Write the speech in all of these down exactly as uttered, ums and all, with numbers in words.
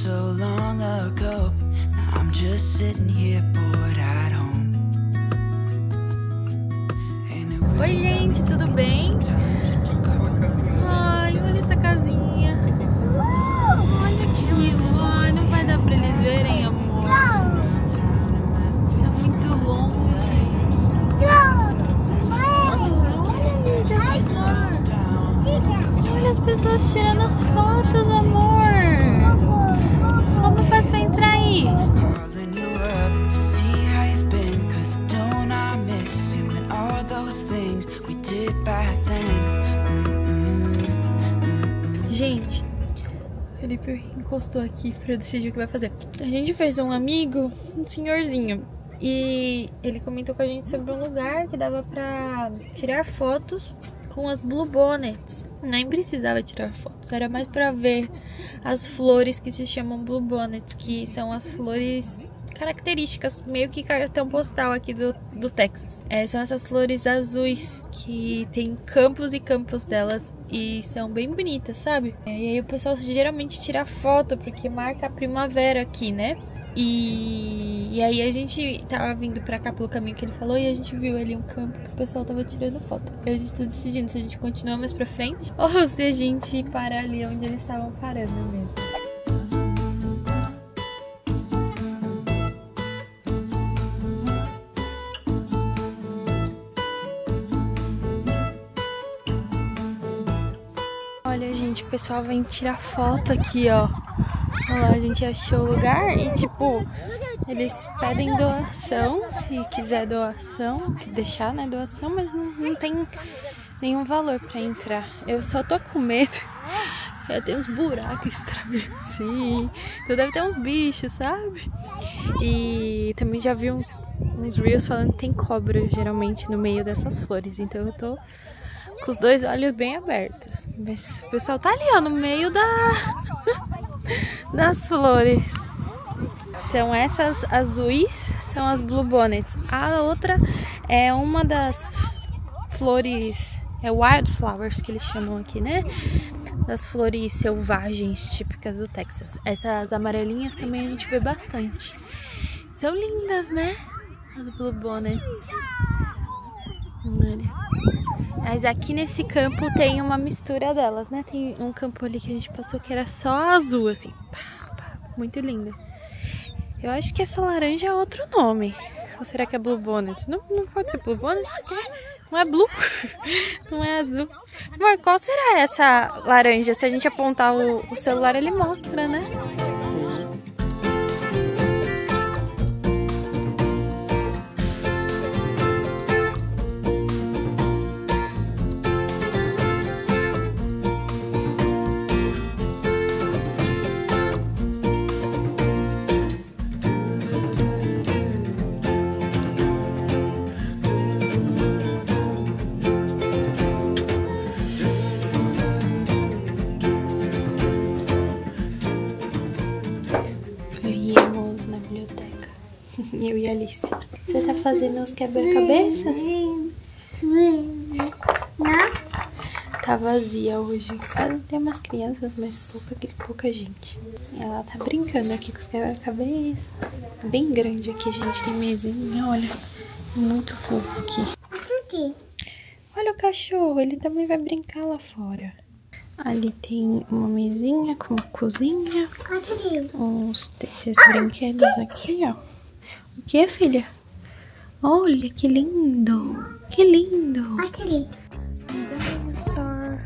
so long ago. Now I'm just sitting here bored at home. Oi, gente, tudo bem? Ai, olha essa casinha. Olha aquilo. Ai, não vai dar pra eles verem, amor. Tá muito longe. Olha as pessoas tirando as fotos, amor. Como faz pra entrar aí? Gente, o Felipe encostou aqui pra decidir o que vai fazer. A gente fez um amigo, um senhorzinho, e ele comentou com a gente sobre um lugar que dava pra tirar fotos com as Blue Bonnets. Nem precisava tirar fotos, era mais pra ver as flores que se chamam Blue Bonnets, que são as flores características, meio que cartão postal aqui do, do Texas. É, são essas flores azuis que tem campos e campos delas e são bem bonitas, sabe? É, e aí o pessoal geralmente tira foto porque marca a primavera aqui, né? E, e aí a gente tava vindo pra cá pelo caminho que ele falou e a gente viu ali um campo que o pessoal tava tirando foto. E a gente tá decidindo se a gente continua mais pra frente ou se a gente parar ali onde eles estavam parando mesmo. Olha, gente, o pessoal vem tirar foto aqui, ó. Olha lá, a gente achou o lugar e, tipo, eles pedem doação, se quiser doação, deixar, né, doação, mas não, não tem nenhum valor pra entrar. Eu só tô com medo. Já tem uns buracos estranhos assim, então deve ter uns bichos, sabe? E também já vi uns, uns reels falando que tem cobra, geralmente, no meio dessas flores, então eu tô com os dois olhos bem abertos. Mas o pessoal tá ali, ó, no meio da... das flores. Então essas azuis são as Blue Bonnets. A outra é uma das flores, é wildflowers que eles chamam aqui, né? Das flores selvagens típicas do Texas. Essas amarelinhas também a gente vê bastante. São lindas, né? As Blue Bonnets. Olha. Mas aqui nesse campo tem uma mistura delas, né? Tem um campo ali que a gente passou que era só azul, assim. Muito linda. Eu acho que essa laranja é outro nome. Ou será que é Blue Bonnet? Não, não pode ser Blue Bonnet porque não é blue. Não é azul. Mas qual será essa laranja? Se a gente apontar o, o celular, ele mostra, né? Eu e a Alice. Você tá fazendo os quebra-cabeças? Tá vazia hoje. Tem umas crianças, mas pouca, pouca gente. Ela tá brincando aqui com os quebra-cabeças. Bem grande aqui, gente. Tem mesinha, olha. Muito fofo aqui. Olha o cachorro, ele também vai brincar lá fora. Ali tem uma mesinha com uma cozinha. Uns desses brinquedos aqui, ó. O que, filha? Olha, que lindo! Que lindo! Aqui. Dinosaur.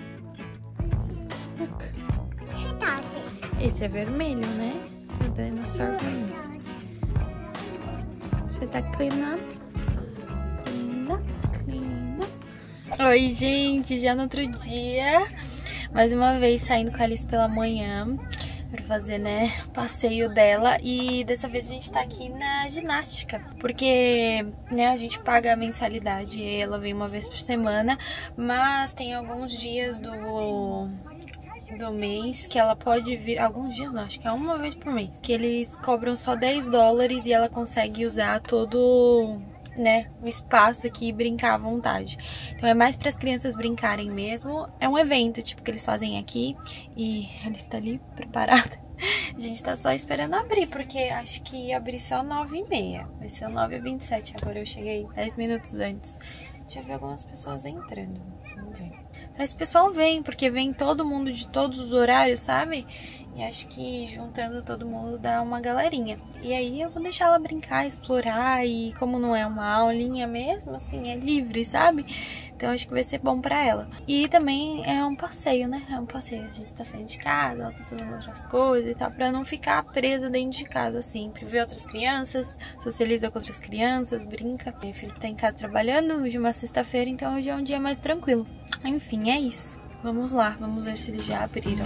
Esse é vermelho, né? O dinosaur vermelho. Você tá clean up? Clean up, clean up. Oi, gente! Já no outro dia, mais uma vez saindo com a Alice pela manhã pra fazer, né, o passeio dela. E dessa vez a gente tá aqui na ginástica, porque, né, a gente paga a mensalidade e ela vem uma vez por semana, mas tem alguns dias do, do mês que ela pode vir, alguns dias não, acho que é uma vez por mês, que eles cobram só dez dólares e ela consegue usar todo, né, o espaço aqui e brincar à vontade. Então é mais para as crianças brincarem mesmo. É um evento, tipo, que eles fazem aqui e ela está ali preparada. A gente tá só esperando abrir, porque acho que ia abrir só nove e meia. Vai ser nove e vinte e sete. Agora eu cheguei dez minutos antes. Já vi algumas pessoas entrando. Vamos ver. Mas o pessoal vem, porque vem todo mundo de todos os horários, sabe? E acho que juntando todo mundo dá uma galerinha. E aí eu vou deixar ela brincar, explorar. E como não é uma aulinha mesmo, assim, é livre, sabe? Então acho que vai ser bom pra ela. E também é um passeio, né? É um passeio. A gente tá saindo de casa, ela tá fazendo outras coisas e tal. Pra não ficar presa dentro de casa sempre. Ver outras crianças, socializa com outras crianças, brinca. E o Felipe tá em casa trabalhando. Hoje é uma sexta-feira, então hoje é um dia mais tranquilo. Enfim, é isso. Vamos lá, vamos ver se eles já abriram.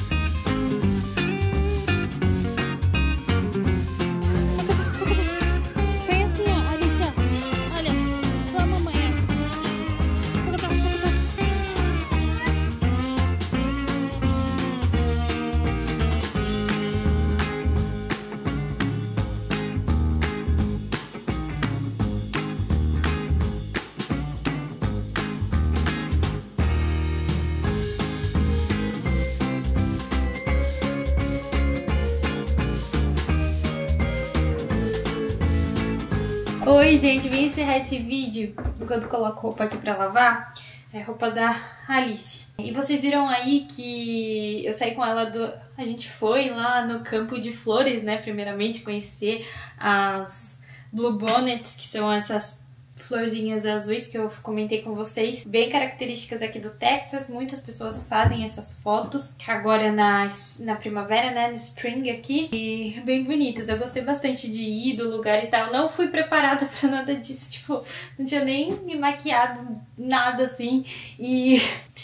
Oi, gente, vim encerrar esse vídeo enquanto coloco roupa aqui pra lavar. É roupa da Alice. E vocês viram aí que eu saí com ela do... A gente foi lá no campo de flores, né? Primeiramente conhecer as Blue Bonnets, que são essas florzinhas azuis que eu comentei com vocês, bem características aqui do Texas. Muitas pessoas fazem essas fotos agora na, na primavera, né, no spring aqui, e bem bonitas. Eu gostei bastante de ir do lugar e tal. Não fui preparada pra nada disso, tipo, não tinha nem me maquiado, nada assim, e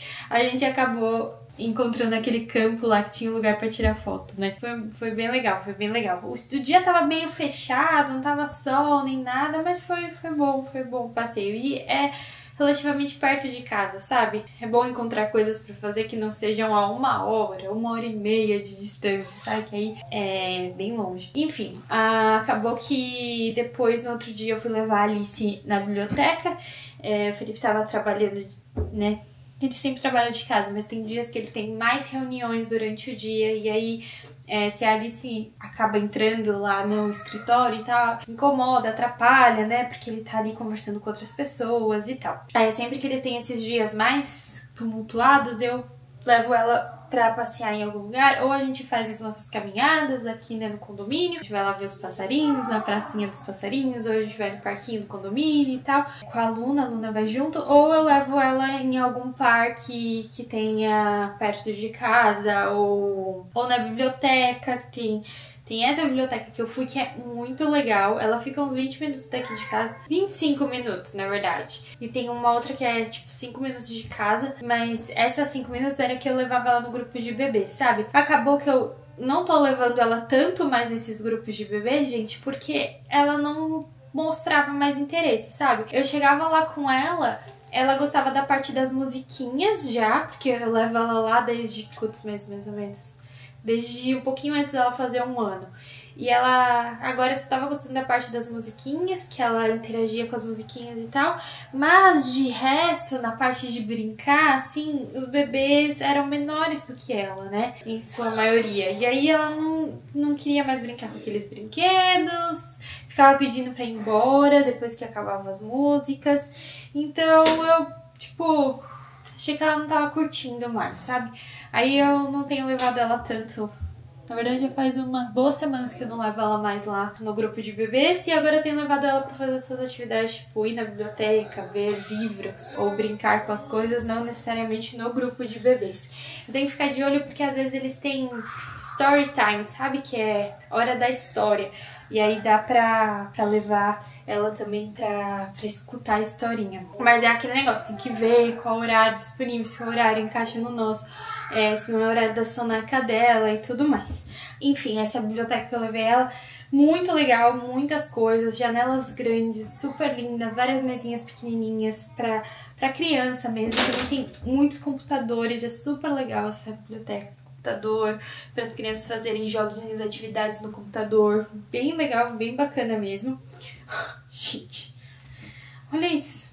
a gente acabou encontrando aquele campo lá que tinha um lugar pra tirar foto, né? Foi, foi bem legal, foi bem legal. O, o dia tava meio fechado, não tava sol nem nada, mas foi, foi bom, foi bom o passeio. E é relativamente perto de casa, sabe? É bom encontrar coisas pra fazer que não sejam a uma hora, uma hora e meia de distância, sabe? Que aí é bem longe. Enfim, ah, acabou que depois, no outro dia, eu fui levar a Alice na biblioteca. É, o Felipe tava trabalhando, né? Ele sempre trabalha de casa, mas tem dias que ele tem mais reuniões durante o dia. E aí, é, se a Alice acaba entrando lá no escritório e tal, incomoda, atrapalha, né? Porque ele tá ali conversando com outras pessoas e tal. Aí, sempre que ele tem esses dias mais tumultuados, eu levo ela pra passear em algum lugar, ou a gente faz as nossas caminhadas aqui, né, no condomínio. A gente vai lá ver os passarinhos, na pracinha dos passarinhos, ou a gente vai no parquinho do condomínio e tal. Com a Luna, a Luna vai junto, ou eu levo ela em algum parque que tenha perto de casa, ou, ou na biblioteca, que tem... Tem essa biblioteca que eu fui que é muito legal. Ela fica uns vinte minutos daqui de casa. vinte e cinco minutos, na verdade. E tem uma outra que é tipo cinco minutos de casa. Mas essas cinco minutos era que eu levava ela no grupo de bebês, sabe? Acabou que eu não tô levando ela tanto mais nesses grupos de bebê, gente, porque ela não mostrava mais interesse, sabe? Eu chegava lá com ela... Ela gostava da parte das musiquinhas já, porque eu levo ela lá desde quantos meses, mais ou menos? Desde um pouquinho antes dela fazer um ano. E ela agora estava gostando da parte das musiquinhas, que ela interagia com as musiquinhas e tal. Mas de resto, na parte de brincar, assim, os bebês eram menores do que ela, né? Em sua maioria. E aí ela não, não queria mais brincar com aqueles brinquedos, ficava pedindo pra ir embora depois que acabavam as músicas. Então eu, tipo, achei que ela não tava curtindo mais, sabe? Aí eu não tenho levado ela tanto. Na verdade, já faz umas boas semanas que eu não levo ela mais lá no grupo de bebês. E agora eu tenho levado ela pra fazer essas atividades, tipo ir na biblioteca, ver livros ou brincar com as coisas, não necessariamente no grupo de bebês. Eu tenho que ficar de olho porque às vezes eles têm story time, sabe? Que é hora da história. E aí dá pra, pra levar ela também pra, pra escutar a historinha. Mas é aquele negócio, tem que ver qual horário disponível, se o horário encaixa no nosso. É, se não é horário da soneca dela e tudo mais. Enfim, essa biblioteca que eu levei ela, muito legal, muitas coisas, janelas grandes, super linda, várias mesinhas pequenininhas pra, pra criança mesmo. Também tem muitos computadores, é super legal essa biblioteca. Computador, para as crianças fazerem joguinhos, atividades no computador. Bem legal, bem bacana mesmo. Gente, olha isso.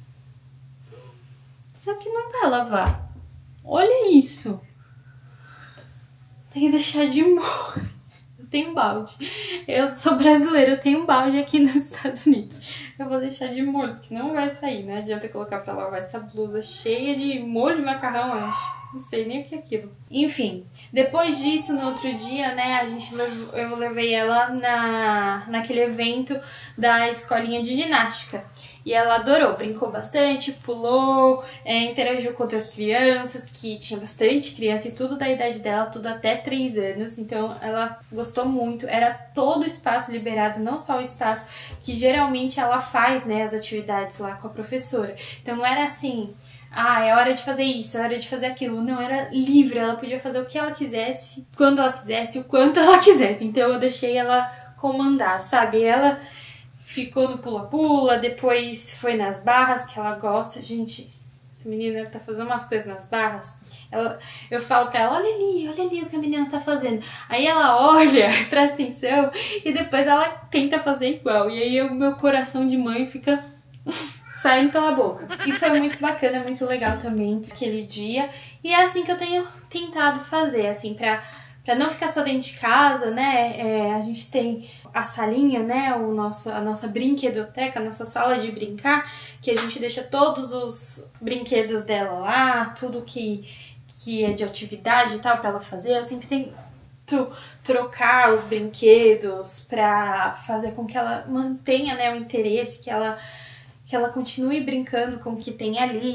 Isso aqui não vai lavar. Olha isso. Tem que deixar de molho. Tem um balde. Eu sou brasileira, eu tenho um balde aqui nos Estados Unidos. Eu vou deixar de molho, porque não vai sair, não adianta colocar pra lavar essa blusa cheia de molho de macarrão, acho. Não sei nem o que é aquilo. Enfim, depois disso, no outro dia, né, a gente levou, eu levei ela na, naquele evento da escolinha de ginástica. E ela adorou, brincou bastante, pulou, é, interagiu com outras crianças, que tinha bastante criança e tudo da idade dela, tudo até três anos. Então ela gostou muito, era todo o espaço liberado, não só o espaço que geralmente ela faz, né, as atividades lá com a professora. Então não era assim, ah, é hora de fazer isso, é hora de fazer aquilo. Não, era livre, ela podia fazer o que ela quisesse, quando ela quisesse, o quanto ela quisesse. Então eu deixei ela comandar, sabe? Ela ficou no pula-pula, depois foi nas barras, que ela gosta. Gente, essa menina tá fazendo umas coisas nas barras. Ela, eu falo pra ela, olha ali, olha ali o que a menina tá fazendo. Aí ela olha, presta atenção, e depois ela tenta fazer igual. E aí o meu coração de mãe fica saindo pela boca. E foi muito bacana, muito legal também aquele dia. E é assim que eu tenho tentado fazer, assim, pra... Pra não ficar só dentro de casa, né, é, a gente tem a salinha, né, o nosso, a nossa brinquedoteca, a nossa sala de brincar, que a gente deixa todos os brinquedos dela lá, tudo que, que é de atividade e tal pra ela fazer. Eu sempre tento trocar os brinquedos pra fazer com que ela mantenha, né, o interesse, que ela, que ela continue brincando com o que tem ali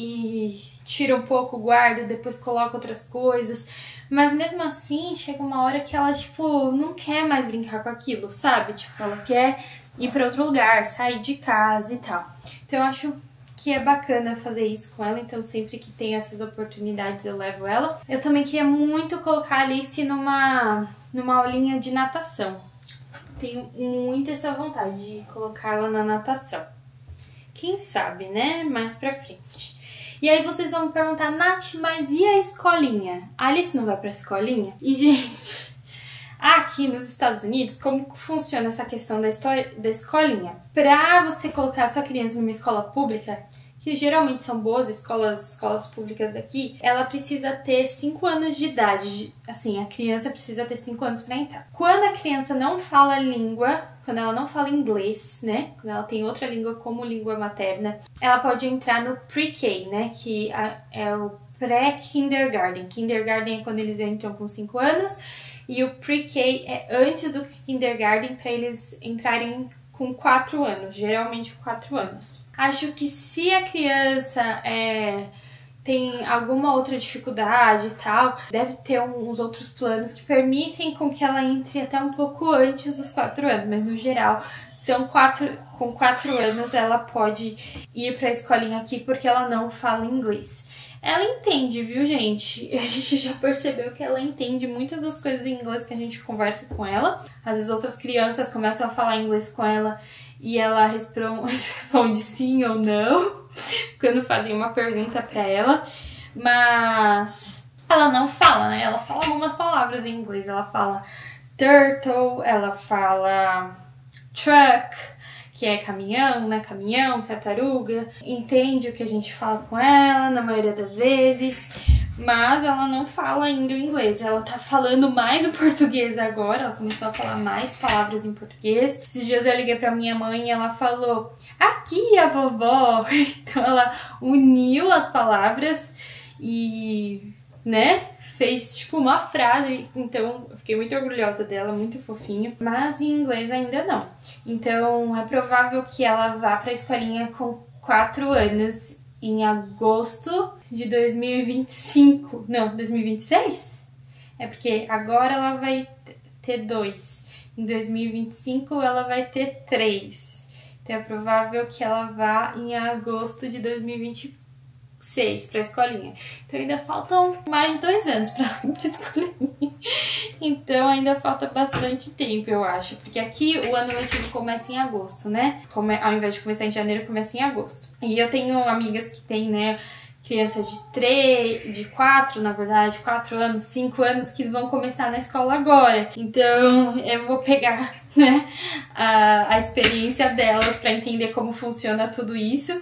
e tira um pouco, guarda, depois coloca outras coisas. Mas mesmo assim, chega uma hora que ela, tipo, não quer mais brincar com aquilo, sabe? Tipo, ela quer ir pra outro lugar, sair de casa e tal. Então eu acho que é bacana fazer isso com ela, então sempre que tem essas oportunidades eu levo ela. Eu também queria muito colocar a Alice numa, numa aulinha de natação. Tenho muito essa vontade de colocá-la na natação. Quem sabe, né? Mais pra frente. E aí vocês vão me perguntar, Nath, mas e a escolinha? A Alice não vai pra escolinha? E, gente, aqui nos Estados Unidos, como funciona essa questão da, história, da escolinha? Pra você colocar a sua criança numa escola pública, que geralmente são boas escolas, escolas públicas daqui, ela precisa ter cinco anos de idade. Assim, a criança precisa ter cinco anos pra entrar. Quando a criança não fala língua, quando ela não fala inglês, né? Quando ela tem outra língua como língua materna, ela pode entrar no pre-K, né? Que é o pré-kindergarten. Kindergarten é quando eles entram com cinco anos e o pre-K é antes do kindergarten para eles entrarem com quatro anos, geralmente quatro anos. Acho que se a criança é, tem alguma outra dificuldade e tal, deve ter uns outros planos que permitem com que ela entre até um pouco antes dos quatro anos, mas no geral, são quatro, com quatro anos ela pode ir pra escolinha aqui porque ela não fala inglês. Ela entende, viu, gente? A gente já percebeu que ela entende muitas das coisas em inglês que a gente conversa com ela. Às vezes outras crianças começam a falar inglês com ela e ela responde sim ou não quando fazem uma pergunta pra ela. Mas ela não fala, né? Ela fala algumas palavras em inglês. Ela fala turtle, ela fala truck, que é caminhão, né? Caminhão, tartaruga. Entende o que a gente fala com ela, na maioria das vezes. Mas ela não fala ainda o inglês. Ela tá falando mais o português agora. Ela começou a falar mais palavras em português. Esses dias eu liguei pra minha mãe e ela falou, aqui a vovó. Então ela uniu as palavras e, né, fez tipo uma frase. Então eu fiquei muito orgulhosa dela, muito fofinho. Mas em inglês ainda não. Então é provável que ela vá pra escolinha com quatro anos em agosto de dois mil e vinte e cinco. Não, dois mil e vinte e seis? É porque agora ela vai ter dois. Em dois mil e vinte e cinco ela vai ter três. Então é provável que ela vá em agosto de dois mil e vinte e seis para a escolinha. Então ainda faltam mais de dois anos para ir para a escolinha. Então ainda falta bastante tempo, eu acho. Porque aqui o ano letivo começa em agosto, né? Come... Ao invés de começar em janeiro, começa em agosto. E eu tenho amigas que têm, né, crianças de três, de quatro, na verdade, quatro anos, cinco anos, que vão começar na escola agora. Então eu vou pegar, né, a, a experiência delas para entender como funciona tudo isso.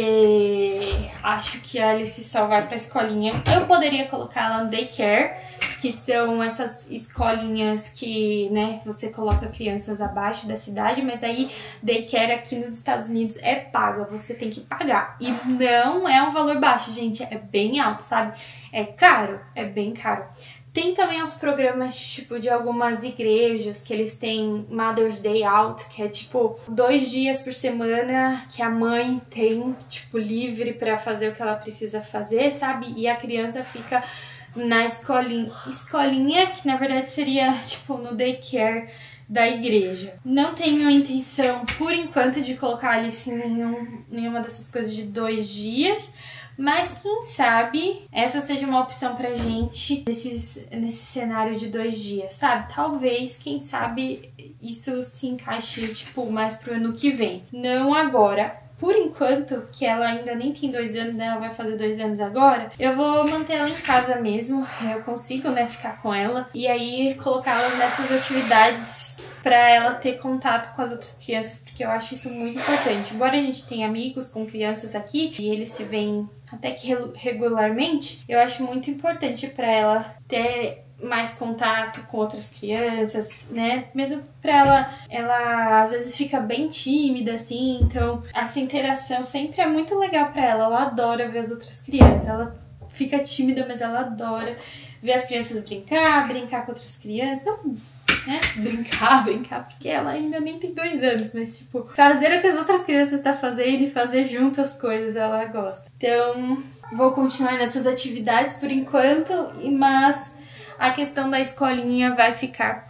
Porque acho que a Alice só vai pra escolinha. Eu poderia colocar ela no daycare, que são essas escolinhas que, né, você coloca crianças abaixo da cidade, mas aí daycare aqui nos Estados Unidos é paga, você tem que pagar. E não é um valor baixo, gente, é bem alto, sabe? É caro, é bem caro. Tem também os programas, tipo, de algumas igrejas, que eles têm Mother's Day Out, que é, tipo, dois dias por semana que a mãe tem, tipo, livre pra fazer o que ela precisa fazer, sabe? E a criança fica na escolinha, escolinha que na verdade seria, tipo, no daycare da igreja. Não tenho intenção, por enquanto, de colocar a Alice em nenhum, nenhuma dessas coisas de dois dias, mas quem sabe essa seja uma opção pra gente nesse, nesse cenário de dois dias, sabe? Talvez, quem sabe, isso se encaixe, tipo, mais pro ano que vem. Não agora. Por enquanto, que ela ainda nem tem dois anos, né? Ela vai fazer dois anos agora. Eu vou manter ela em casa mesmo. Eu consigo, né, ficar com ela. E aí, colocá-la nessas atividades pra ela ter contato com as outras crianças, porque eu acho isso muito importante. Embora a gente tenha amigos com crianças aqui, e eles se veem até que regularmente, eu acho muito importante pra ela ter mais contato com outras crianças, né? Mesmo pra ela, ela às vezes fica bem tímida, assim, então essa interação sempre é muito legal pra ela. Ela adora ver as outras crianças, ela fica tímida, mas ela adora ver as crianças brincar, brincar com outras crianças, não, né? Brincar, brincar, porque ela ainda nem tem dois anos, mas tipo, fazer o que as outras crianças estão fazendo e fazer junto as coisas, ela gosta. Então, vou continuar nessas atividades por enquanto, mas a questão da escolinha vai ficar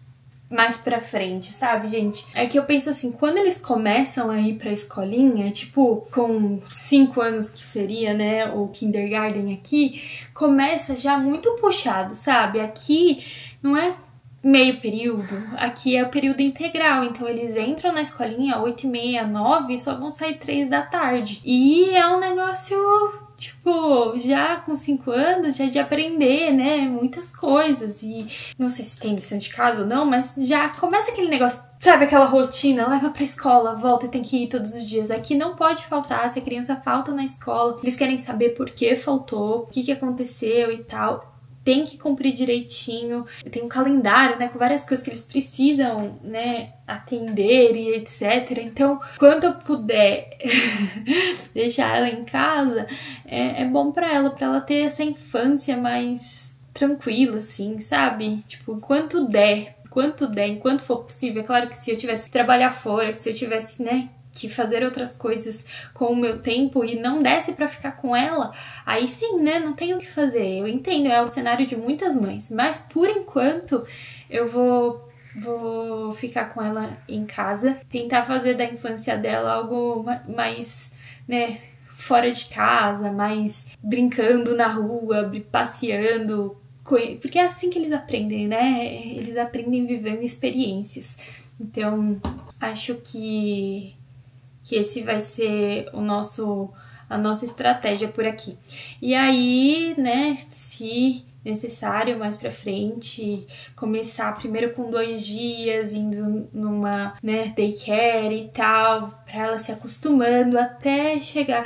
mais pra frente, sabe, gente? É que eu penso assim, quando eles começam a ir pra escolinha, tipo, com cinco anos que seria, né, o kindergarten aqui, começa já muito puxado, sabe? Aqui não é meio período, aqui é o período integral, então eles entram na escolinha oito e meia, nove e só vão sair três da tarde. E é um negócio, tipo, já com cinco anos, já de aprender, né, muitas coisas. E não sei se tem lição de casa ou não, mas já começa aquele negócio, sabe, aquela rotina, leva pra escola, volta e tem que ir todos os dias. Aqui não pode faltar, se a criança falta na escola, eles querem saber por que faltou, o que que aconteceu e tal. Tem que cumprir direitinho, tem um calendário, né, com várias coisas que eles precisam, né, atender e etcétera. Então, quando eu puder deixar ela em casa, é, é bom pra ela, pra ela ter essa infância mais tranquila, assim, sabe? Tipo, enquanto der, enquanto der, enquanto for possível. É claro que se eu tivesse que trabalhar fora, que se eu tivesse, né, que fazer outras coisas com o meu tempo e não desse pra ficar com ela, aí sim, né, não tenho o que fazer. Eu entendo, é o cenário de muitas mães, mas por enquanto eu vou, vou ficar com ela em casa, tentar fazer da infância dela algo mais, né, fora de casa, mais brincando na rua, passeando, porque é assim que eles aprendem, né, eles aprendem vivendo experiências. Então, acho que que esse vai ser o nosso, a nossa estratégia por aqui. E aí, né, se necessário, mais pra frente, começar primeiro com dois dias, indo numa, né, daycare e tal, pra ela se acostumando até chegar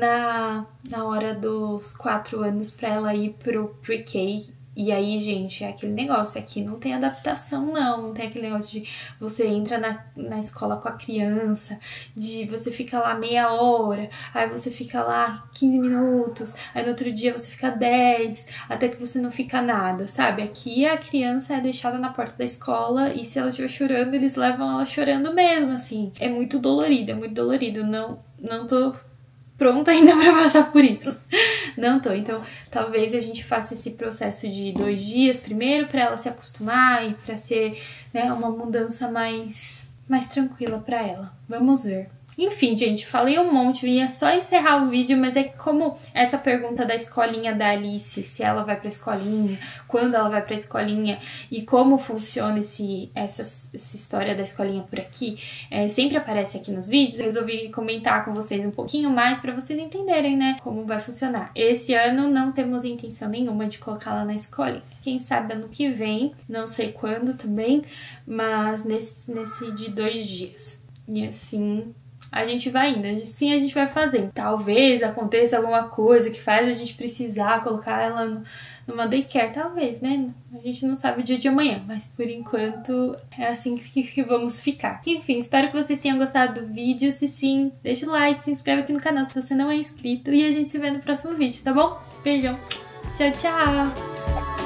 na, na hora dos quatro anos pra ela ir pro pre-K. E aí, gente, é aquele negócio, aqui não tem adaptação não, não tem aquele negócio de você entra na, na escola com a criança, de você fica lá meia hora, aí você fica lá quinze minutos, aí no outro dia você fica dez, até que você não fica nada, sabe? Aqui a criança é deixada na porta da escola e se ela estiver chorando, eles levam ela chorando mesmo, assim. É muito dolorido, é muito dolorido, não, não tô pronta ainda pra passar por isso. Não tô, então talvez a gente faça esse processo de dois dias primeiro pra ela se acostumar e pra ser, né, uma mudança mais, mais tranquila pra ela. Vamos ver. Enfim, gente, falei um monte, vinha só encerrar o vídeo, mas é que como essa pergunta da escolinha da Alice, se ela vai pra escolinha, quando ela vai pra escolinha e como funciona esse, essa, essa história da escolinha por aqui, é, sempre aparece aqui nos vídeos, eu resolvi comentar com vocês um pouquinho mais pra vocês entenderem, né, como vai funcionar. Esse ano não temos intenção nenhuma de colocá-la na escolinha. Quem sabe ano que vem, não sei quando também, mas nesse, nesse de dois dias. E assim a gente vai indo, sim, a gente vai fazendo. Talvez aconteça alguma coisa que faz a gente precisar colocar ela no, numa daycare, talvez, né? A gente não sabe o dia de amanhã, mas por enquanto é assim que, que vamos ficar. Enfim, espero que vocês tenham gostado do vídeo. Se sim, deixa o like, se inscreve aqui no canal se você não é inscrito e a gente se vê no próximo vídeo, tá bom? Beijão, tchau, tchau!